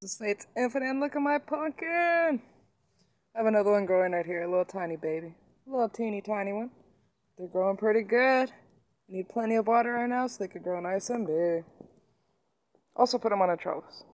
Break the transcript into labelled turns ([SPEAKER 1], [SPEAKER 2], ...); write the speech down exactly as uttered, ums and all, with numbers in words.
[SPEAKER 1] This Fate's Infinite, look at my pumpkin! I have another one growing right here, a little tiny baby. A little teeny tiny one. They're growing pretty good. Need plenty of water right now so they could grow nice and big. Also put them on a trellis.